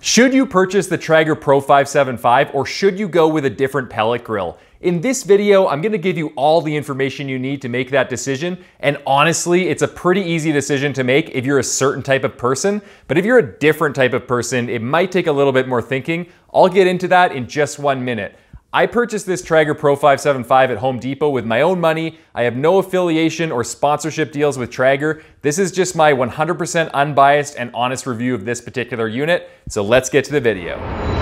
Should you purchase the Traeger Pro 575 or should you go with a different pellet grill? In this video, I'm gonna give you all the information you need to make that decision. And honestly, it's a pretty easy decision to make if you're a certain type of person. But if you're a different type of person, it might take a little bit more thinking. I'll get into that in just 1 minute. I purchased this Traeger Pro 575 at Home Depot with my own money. I have no affiliation or sponsorship deals with Traeger. This is just my 100% unbiased and honest review of this particular unit. So let's get to the video.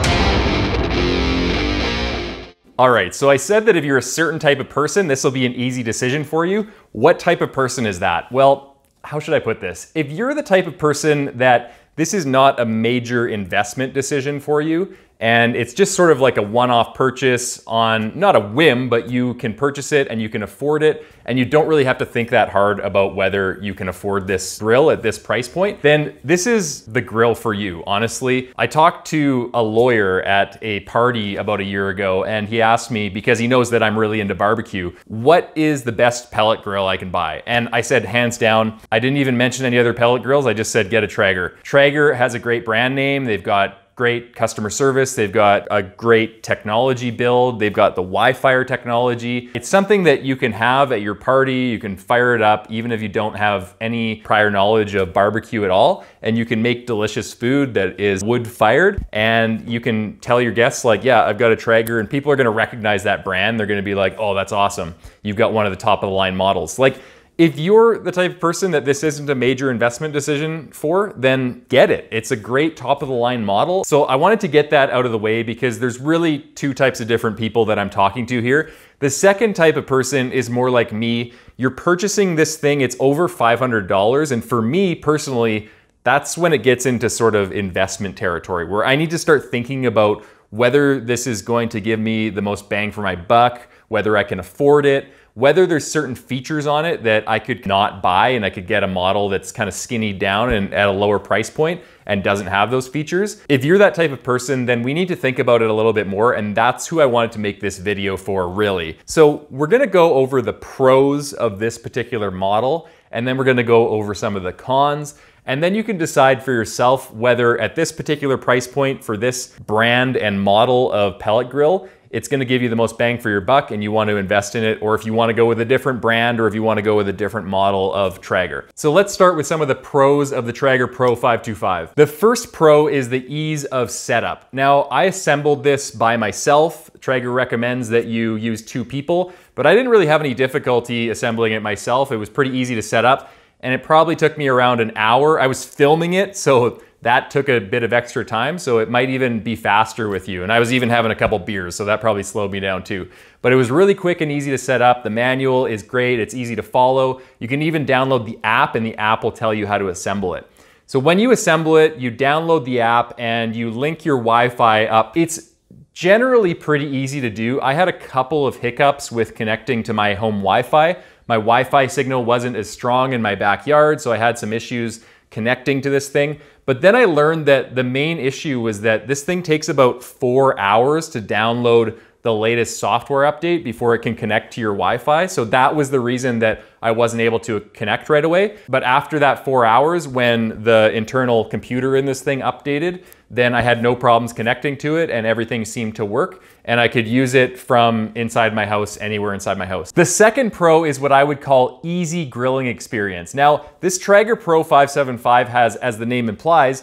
All right, so I said that if you're a certain type of person, this will be an easy decision for you. What type of person is that? Well, how should I put this? If you're the type of person that this is not a major investment decision for you, and it's just sort of like a one-off purchase on, not a whim, but you can purchase it and you can afford it, and you don't really have to think that hard about whether you can afford this grill at this price point, then this is the grill for you, honestly. I talked to a lawyer at a party about a year ago, and he asked me, because he knows that I'm really into barbecue, what is the best pellet grill I can buy? And I said, hands down, I didn't even mention any other pellet grills, I just said, get a Traeger. Traeger has a great brand name, they've got great customer service, they've got a great technology build, they've got the Wi-Fi technology. It's something that you can have at your party, you can fire it up even if you don't have any prior knowledge of barbecue at all, and you can make delicious food that is wood fired, and you can tell your guests like, yeah, I've got a Traeger, and people are gonna recognize that brand. They're gonna be like, oh, that's awesome. You've got one of the top of the line models. Like, if you're the type of person that this isn't a major investment decision for, then get it. It's a great top of the line model. So I wanted to get that out of the way because there's really two types of different people that I'm talking to here. The second type of person is more like me. You're purchasing this thing, it's over $500. And for me personally, that's when it gets into sort of investment territory where I need to start thinking about whether this is going to give me the most bang for my buck, whether I can afford it, whether there's certain features on it that I could not buy and I could get a model that's kind of skinny down and at a lower price point and doesn't have those features. If you're that type of person, then we need to think about it a little bit more, and that's who I wanted to make this video for, really. So we're gonna go over the pros of this particular model, and then we're gonna go over some of the cons, and then you can decide for yourself whether at this particular price point for this brand and model of pellet grill, it's gonna give you the most bang for your buck and you want to invest in it, or if you wanna go with a different brand, or if you wanna go with a different model of Traeger. So let's start with some of the pros of the Traeger Pro 525. The first pro is the ease of setup. Now, I assembled this by myself. Traeger recommends that you use 2 people, but I didn't really have any difficulty assembling it myself. It was pretty easy to set up, and it probably took me around an hour. I was filming it, so that took a bit of extra time, so it might even be faster with you. And I was even having a couple beers, so that probably slowed me down too. But it was really quick and easy to set up. The manual is great, it's easy to follow. You can even download the app, and the app will tell you how to assemble it. So when you assemble it, you download the app and you link your Wi-Fi up. It's generally pretty easy to do. I had a couple of hiccups with connecting to my home Wi-Fi. My Wi-Fi signal wasn't as strong in my backyard, so I had some issues connecting to this thing. But then I learned that the main issue was that this thing takes about 4 hours to download the latest software update before it can connect to your Wi-Fi. So that was the reason that I wasn't able to connect right away. But after that 4 hours, when the internal computer in this thing updated, then I had no problems connecting to it and everything seemed to work. And I could use it from inside my house, anywhere inside my house. The second pro is what I would call easy grilling experience. Now, this Traeger Pro 575 has, as the name implies,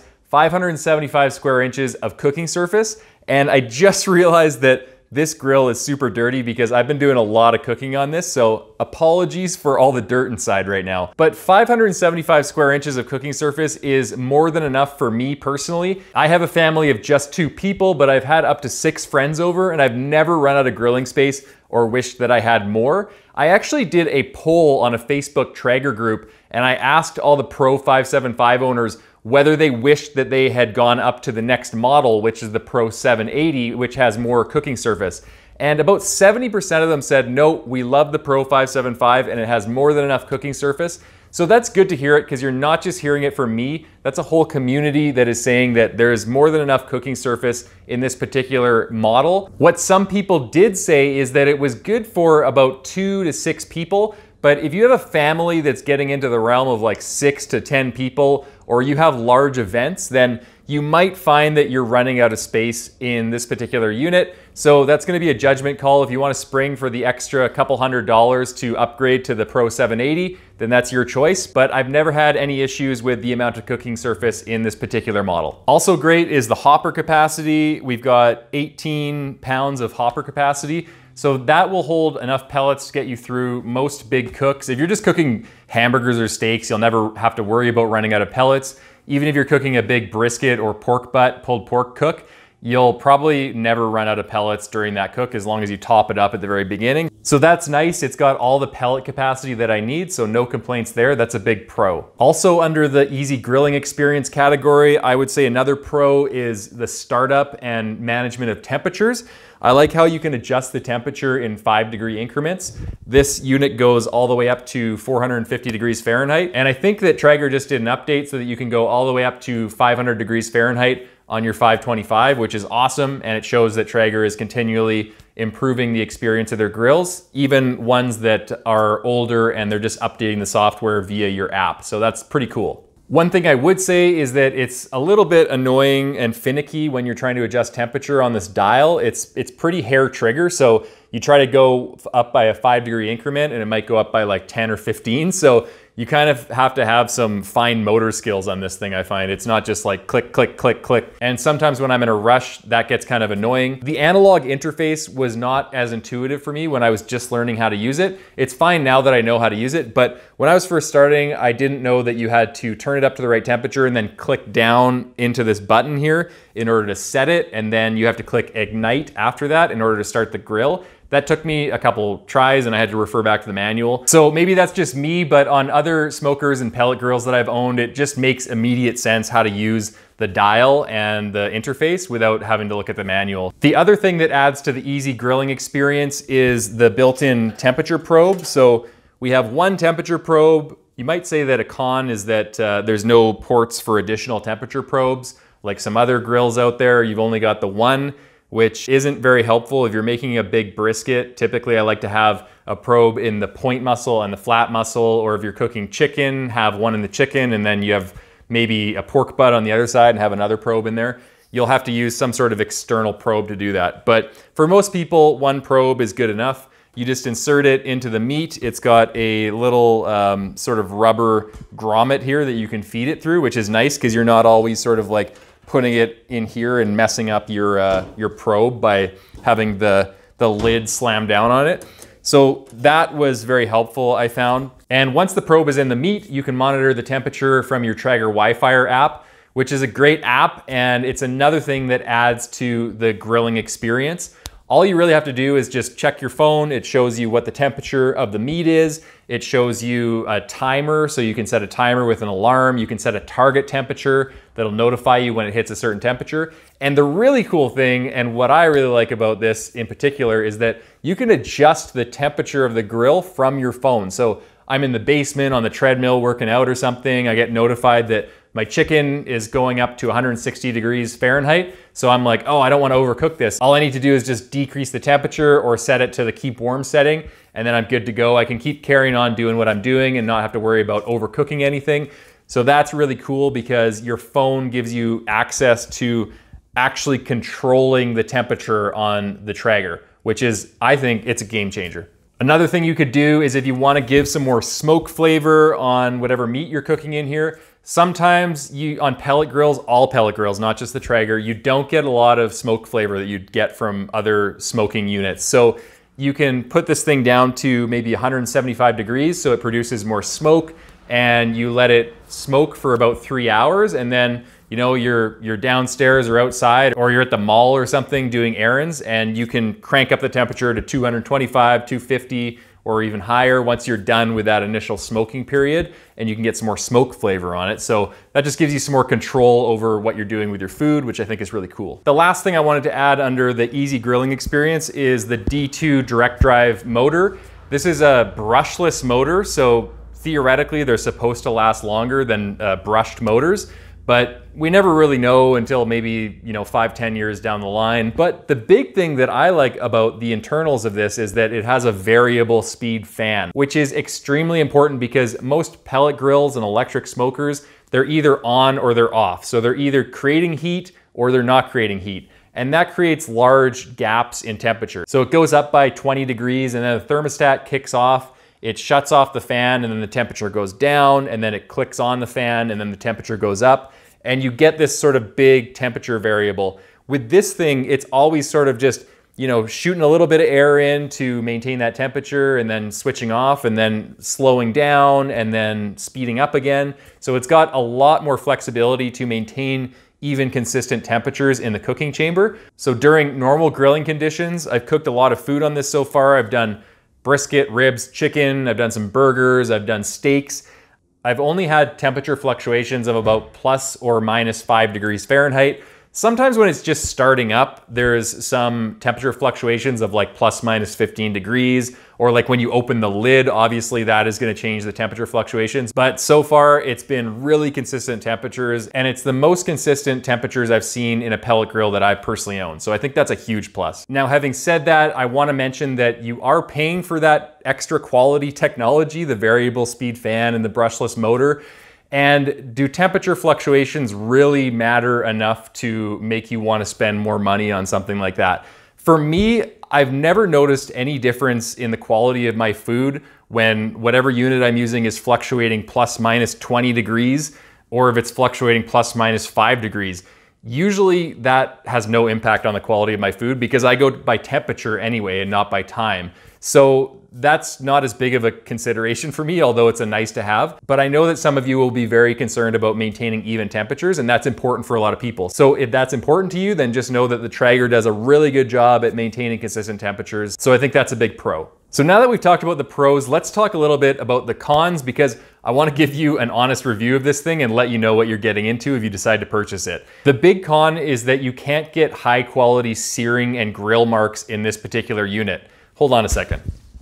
575 square inches of cooking surface. And I just realized that this grill is super dirty because I've been doing a lot of cooking on this, so apologies for all the dirt inside right now. But 575 square inches of cooking surface is more than enough for me personally. I have a family of just 2 people, but I've had up to 6 friends over, and I've never run out of grilling space or wished that I had more. I actually did a poll on a Facebook Traeger group, and I asked all the Pro 575 owners whether they wished that they had gone up to the next model, which is the Pro 780, which has more cooking surface. And about 70% of them said, no, we love the Pro 575 and it has more than enough cooking surface. So that's good to hear it, because you're not just hearing it from me. That's a whole community that is saying that there's more than enough cooking surface in this particular model. What some people did say is that it was good for about 2 to 6 people, But if you have a family that's getting into the realm of like 6 to 10 people, or you have large events, then you might find that you're running out of space in this particular unit. So that's gonna be a judgment call. If you wanna spring for the extra couple $100 to upgrade to the Pro 780, then that's your choice. But I've never had any issues with the amount of cooking surface in this particular model. Also great is the hopper capacity. We've got 18 pounds of hopper capacity. So that will hold enough pellets to get you through most big cooks. If you're just cooking hamburgers or steaks, you'll never have to worry about running out of pellets. Even if you're cooking a big brisket or pork butt, pulled pork cook, you'll probably never run out of pellets during that cook as long as you top it up at the very beginning. So that's nice. It's got all the pellet capacity that I need, so no complaints there. That's a big pro. Also under the easy grilling experience category, I would say another pro is the startup and management of temperatures. I like how you can adjust the temperature in 5-degree increments. This unit goes all the way up to 450 degrees Fahrenheit. And I think that Traeger just did an update so that you can go all the way up to 500 degrees Fahrenheit on your 525, which is awesome. And it shows that Traeger is continually improving the experience of their grills, even ones that are older and they're just updating the software via your app. So that's pretty cool. One thing I would say is that it's a little bit annoying and finicky when you're trying to adjust temperature on this dial. It's pretty hair trigger, so you try to go up by a 5-degree increment and it might go up by like 10 or 15. So you kind of have to have some fine motor skills on this thing, I find. It's not just like click, click, click, click. And sometimes when I'm in a rush, that gets kind of annoying. The analog interface was not as intuitive for me when I was just learning how to use it. It's fine now that I know how to use it, but when I was first starting, I didn't know that you had to turn it up to the right temperature and then click down into this button here in order to set it. And then you have to click ignite after that in order to start the grill. That took me a couple tries and I had to refer back to the manual. So maybe that's just me, but on other smokers and pellet grills that I've owned, it just makes immediate sense how to use the dial and the interface without having to look at the manual. The other thing that adds to the easy grilling experience is the built-in temperature probe. So we have one temperature probe. You might say that a con is that there's no ports for additional temperature probes. Like some other grills out there, you've only got the one, which isn't very helpful. If you're making a big brisket, typically I like to have a probe in the point muscle and the flat muscle, or if you're cooking chicken, have one in the chicken, and then you have maybe a pork butt on the other side and have another probe in there. You'll have to use some sort of external probe to do that. But for most people, one probe is good enough. You just insert it into the meat. It's got a little sort of rubber grommet here that you can feed it through, which is nice because you're not always sort of like putting it in here and messing up your probe by having the lid slam down on it. So that was very helpful, I found. And once the probe is in the meat, you can monitor the temperature from your Traeger Wi-Fi app, which is a great app, and it's another thing that adds to the grilling experience. All you really have to do is just check your phone. It shows you what the temperature of the meat is. It shows you a timer, so you can set a timer with an alarm. You can set a target temperature that'll notify you when it hits a certain temperature. And the really cool thing, and what I really like about this in particular, is that you can adjust the temperature of the grill from your phone. So I'm in the basement on the treadmill working out or something. I get notified that my chicken is going up to 160 degrees Fahrenheit. So I'm like, oh, I don't want to overcook this. All I need to do is just decrease the temperature or set it to the keep warm setting, and then I'm good to go. I can keep carrying on doing what I'm doing and not have to worry about overcooking anything. So that's really cool because your phone gives you access to actually controlling the temperature on the Traeger, which is, I think it's a game changer. Another thing you could do is if you want to give some more smoke flavor on whatever meat you're cooking in here, sometimes on pellet grills, all pellet grills, not just the Traeger, you don't get a lot of smoke flavor that you'd get from other smoking units. So you can put this thing down to maybe 175 degrees so it produces more smoke, and you let it smoke for about 3 hours, and then you're downstairs or outside, or you're at the mall or something doing errands, and you can crank up the temperature to 225, 250, or even higher once you're done with that initial smoking period, and you can get some more smoke flavor on it. So that just gives you some more control over what you're doing with your food, which I think is really cool. The last thing I wanted to add under the easy grilling experience is the D2 direct drive motor. This is a brushless motor, so theoretically they're supposed to last longer than brushed motors, but we never really know until maybe 5-10 years down the line. But the big thing that I like about the internals of this is that it has a variable speed fan, which is extremely important because most pellet grills and electric smokers, they're either on or they're off. So they're either creating heat or they're not creating heat. And that creates large gaps in temperature. So it goes up by 20 degrees and then the thermostat kicks off, it shuts off the fan and then the temperature goes down and then it clicks on the fan and then the temperature goes up. And you get this sort of big temperature variable. With this thing, it's always sort of just, you know, shooting a little bit of air in to maintain that temperature and then switching off and then slowing down and then speeding up again. So it's got a lot more flexibility to maintain even consistent temperatures in the cooking chamber. So during normal grilling conditions, I've cooked a lot of food on this so far. I've done brisket, ribs, chicken, I've done some burgers, I've done steaks. I've only had temperature fluctuations of about plus or minus 5 degrees Fahrenheit. Sometimes when it's just starting up, there's some temperature fluctuations of like plus minus 15 degrees, or like when you open the lid, obviously that is gonna change the temperature fluctuations. But so far it's been really consistent temperatures, and it's the most consistent temperatures I've seen in a pellet grill that I've personally owned. So I think that's a huge plus. Now, having said that, I wanna mention that you are paying for that extra quality technology, the variable speed fan and the brushless motor. And do temperature fluctuations really matter enough to make you want to spend more money on something like that? For me, I've never noticed any difference in the quality of my food when whatever unit I'm using is fluctuating plus minus 20 degrees, or if it's fluctuating plus minus 5 degrees. Usually that has no impact on the quality of my food because I go by temperature anyway and not by time. So that's not as big of a consideration for me, although it's a nice to have. But I know that some of you will be very concerned about maintaining even temperatures, and that's important for a lot of people. So if that's important to you, then just know that the Traeger does a really good job at maintaining consistent temperatures. So I think that's a big pro. So now that we've talked about the pros, let's talk a little bit about the cons, because I want to give you an honest review of this thing and let you know what you're getting into if you decide to purchase it. The big con is that you can't get high quality searing and grill marks in this particular unit. Hold on a second.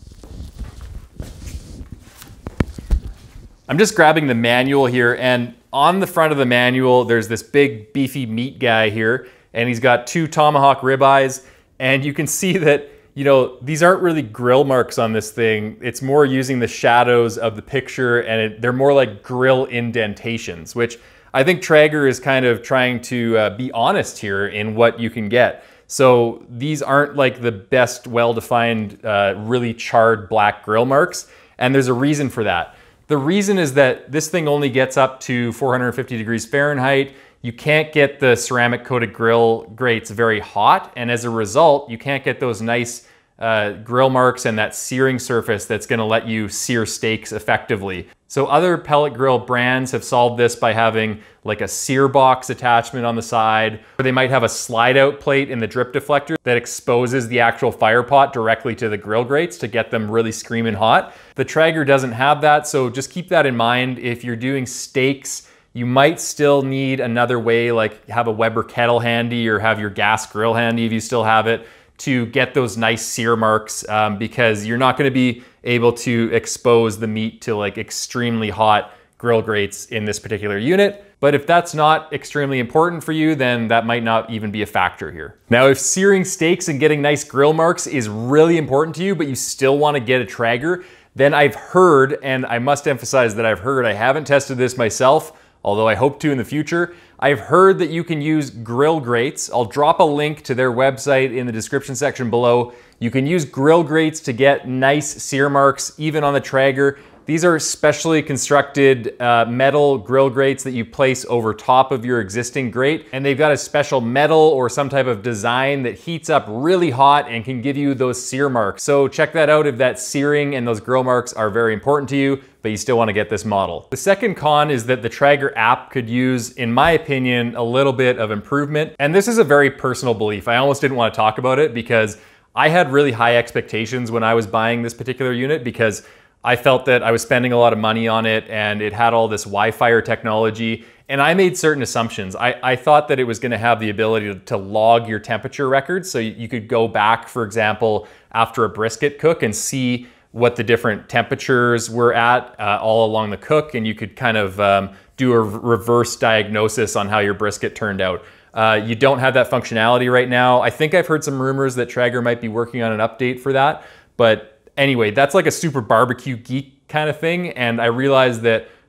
I'm just grabbing the manual here, and on the front of the manual, there's this big beefy meat guy here, and he's got 2 tomahawk ribeyes, and you can see that, you know, these aren't really grill marks on this thing. It's more using the shadows of the picture, and they're more like grill indentations, which I think Traeger is kind of trying to be honest here in what you can get. So these aren't like the best well-defined, really charred black grill marks, and there's a reason for that. The reason is that this thing only gets up to 450 degrees Fahrenheit. You can't get the ceramic coated grill grates very hot, and as a result, you can't get those nice grill marks and that searing surface that's gonna let you sear steaks effectively. So other pellet grill brands have solved this by having like a sear box attachment on the side, or they might have a slide out plate in the drip deflector that exposes the actual fire pot directly to the grill grates to get them really screaming hot. The Traeger doesn't have that, so just keep that in mind. If you're doing steaks, you might still need another way, like have a Weber kettle handy or have your gas grill handy if you still have it, to get those nice sear marks, because you're not gonna be able to expose the meat to like extremely hot grill grates in this particular unit. But if that's not extremely important for you, then that might not even be a factor here. Now, if searing steaks and getting nice grill marks is really important to you, but you still wanna get a Traeger, then I've heard, and I must emphasize that I've heard, I haven't tested this myself, although I hope to in the future, I've heard that you can use grill grates. I'll drop a link to their website in the description section below. You can use grill grates to get nice sear marks, even on the Traeger. These are specially constructed metal grill grates that you place over top of your existing grate, and they've got a special metal or some type of design that heats up really hot and can give you those sear marks. So check that out if that searing and those grill marks are very important to you, but you still want to get this model. The second con is that the Traeger app could use, in my opinion, a little bit of improvement. And this is a very personal belief. I almost didn't want to talk about it because I had really high expectations when I was buying this particular unit, because I felt that I was spending a lot of money on it and it had all this Wi-Fi technology, and I made certain assumptions. I thought that it was gonna have the ability to log your temperature records, so you could go back, for example, after a brisket cook and see what the different temperatures were at all along the cook, and you could kind of do a reverse diagnosis on how your brisket turned out. You don't have that functionality right now. I think I've heard some rumors that Traeger might be working on an update for that, but anyway, that's like a super barbecue geek kind of thing, and I realized that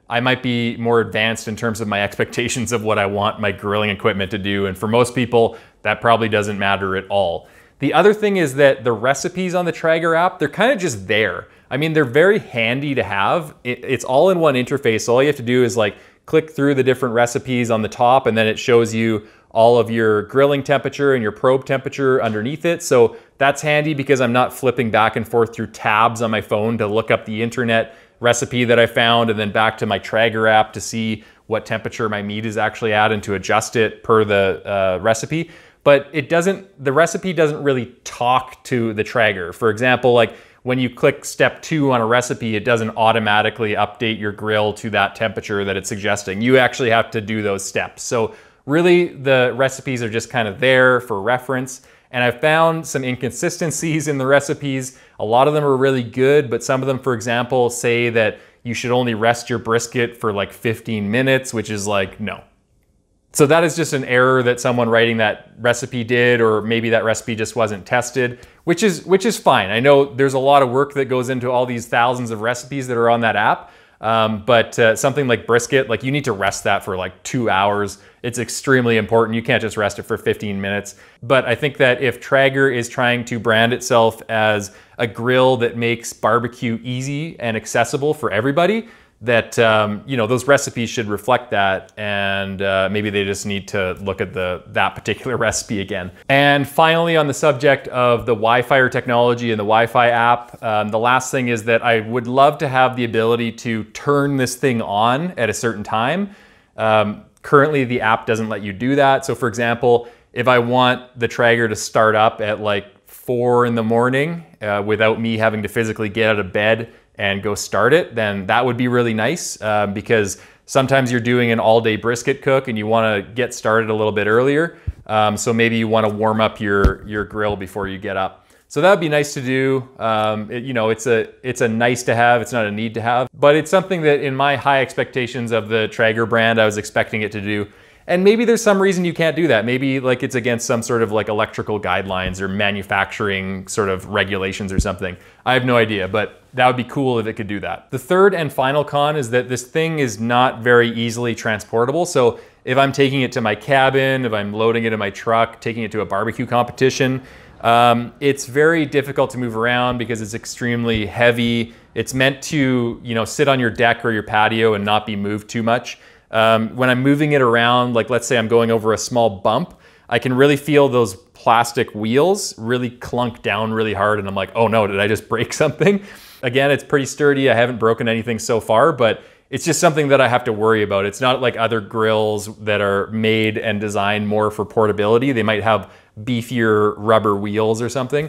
I might be more advanced in terms of my expectations of what I want my grilling equipment to do. And for most people, that probably doesn't matter at all. The other thing is that the recipes on the Traeger app, they're kind of just there. I mean, they're very handy to have. It's all in one interface. So all you have to do is like click through the different recipes on the top, and then it shows you all of your grilling temperature and your probe temperature underneath it. So that's handy because I'm not flipping back and forth through tabs on my phone to look up the internet recipe that I found and then back to my Traeger app to see what temperature my meat is actually at and to adjust it per the recipe. But the recipe doesn't really talk to the Traeger. For example, like when you click step 2 on a recipe, it doesn't automatically update your grill to that temperature that it's suggesting. You actually have to do those steps. So really, the recipes are just kind of there for reference. And I've found some inconsistencies in the recipes. A lot of them are really good, but some of them, for example, say that you should only rest your brisket for like 15 minutes, which is like, no. So that is just an error that someone writing that recipe did, or maybe that recipe just wasn't tested, which is fine. I know there's a lot of work that goes into all these thousands of recipes that are on that app. But something like brisket, like you need to rest that for like 2 hours. It's extremely important. You can't just rest it for 15 minutes. But I think that if Traeger is trying to brand itself as a grill that makes barbecue easy and accessible for everybody, that those recipes should reflect that, and maybe they just need to look at that particular recipe again. And finally, on the subject of the Wi-Fi technology and the Wi-Fi app, the last thing is that I would love to have the ability to turn this thing on at a certain time. Currently, the app doesn't let you do that. So for example, if I want the Traeger to start up at like 4 in the morning without me having to physically get out of bed and go start it, then that would be really nice because sometimes you're doing an all-day brisket cook and you want to get started a little bit earlier. So maybe you want to warm up your grill before you get up. So that would be nice to do. It's a nice to have, it's not a need to have, but it's something that in my high expectations of the Traeger brand, I was expecting it to do. And maybe there's some reason you can't do that. Maybe like it's against some sort of like electrical guidelines or manufacturing sort of regulations or something. I have no idea, but that would be cool if it could do that. The third and final con is that this thing is not very easily transportable. So if I'm taking it to my cabin, if I'm loading it in my truck, taking it to a barbecue competition, it's very difficult to move around because it's extremely heavy. It's meant to, sit on your deck or your patio and not be moved too much. When I'm moving it around, like let's say I'm going over a small bump, I can really feel those plastic wheels really clunk down really hard, and I'm like, oh no, did I just break something? Again, it's pretty sturdy. I haven't broken anything so far, but it's just something that I have to worry about. It's not like other grills that are made and designed more for portability. They might have beefier rubber wheels or something.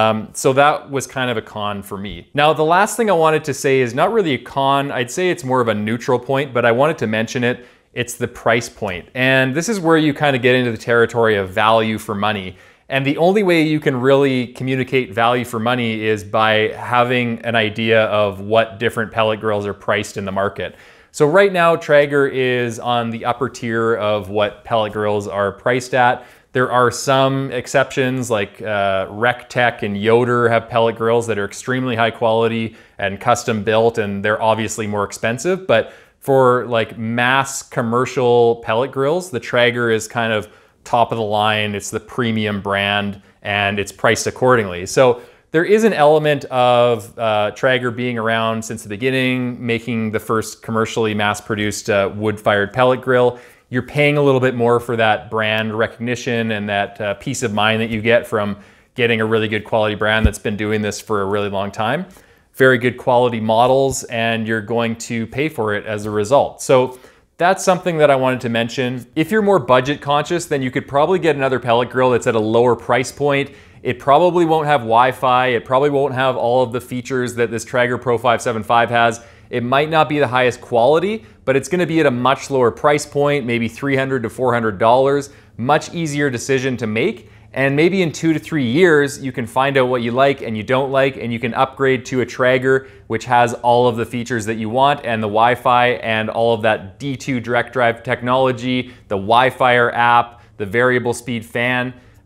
So that was kind of a con for me. Now, the last thing I wanted to say is not really a con. I'd say it's more of a neutral point, but I wanted to mention it. It's the price point. And this is where you kind of get into the territory of value for money. And the only way you can really communicate value for money is by having an idea of what different pellet grills are priced in the market. So right now, Traeger is on the upper tier of what pellet grills are priced at. There are some exceptions like RecTech and Yoder have pellet grills that are extremely high quality and custom built, and they're obviously more expensive. But for like mass commercial pellet grills, the Traeger is kind of top of the line. It's the premium brand and it's priced accordingly. So there is an element of Traeger being around since the beginning, making the first commercially mass-produced wood-fired pellet grill. You're paying a little bit more for that brand recognition and that peace of mind that you get from getting a really good quality brand that's been doing this for a really long time. Very good quality models, and you're going to pay for it as a result. So that's something that I wanted to mention. If you're more budget conscious, then you could probably get another pellet grill that's at a lower price point. It probably won't have Wi-Fi. It probably won't have all of the features that this Traeger Pro 575 has. It might not be the highest quality, but it's gonna be at a much lower price point, maybe $300 to $400. Much easier decision to make. And maybe in 2 to 3 years, you can find out what you like and you don't like, and you can upgrade to a Traeger, which has all of the features that you want, and the Wi-Fi and all of that D2 direct drive technology, the Wi-Fi app, the variable speed fan.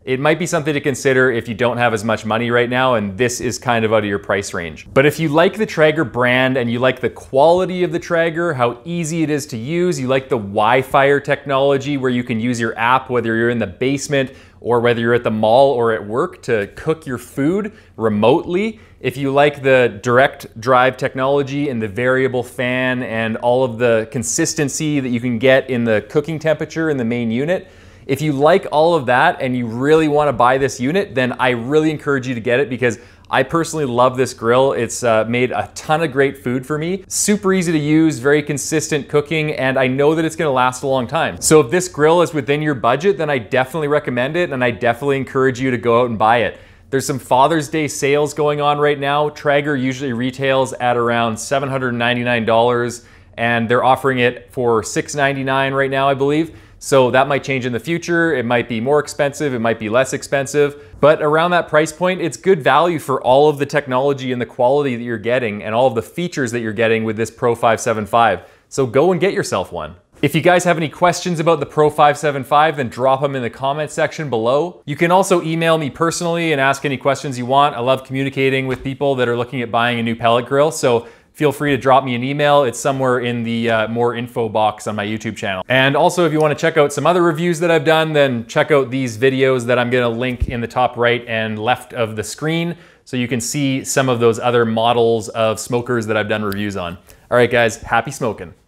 it might be something to consider if you don't have as much money right now and this is kind of out of your price range. But if you like the Traeger brand and you like the quality of the Traeger, how easy it is to use, you like the Wi-Fi technology where you can use your app whether you're in the basement or whether you're at the mall or at work to cook your food remotely, if you like the direct drive technology and the variable fan and all of the consistency that you can get in the cooking temperature in the main unit, if you like all of that and you really want to buy this unit, then I really encourage you to get it because I personally love this grill. It's made a ton of great food for me. Super easy to use, very consistent cooking, and I know that it's gonna last a long time. So if this grill is within your budget, then I definitely recommend it and I definitely encourage you to go out and buy it. There's some Father's Day sales going on right now. Traeger usually retails at around $799 and they're offering it for $699 right now, I believe. So that might change in the future. It might be more expensive, it might be less expensive, but around that price point, it's good value for all of the technology and the quality that you're getting and all of the features that you're getting with this Pro 575. So go and get yourself one. If you guys have any questions about the Pro 575, then drop them in the comment section below. You can also email me personally and ask any questions you want. I love communicating with people that are looking at buying a new pellet grill. So feel free to drop me an email. It's somewhere in the more info box on my YouTube channel. And also if you want to check out some other reviews that I've done, then check out these videos that I'm gonna link in the top right and left of the screen so you can see some of those other models of smokers that I've done reviews on. All right guys, happy smoking.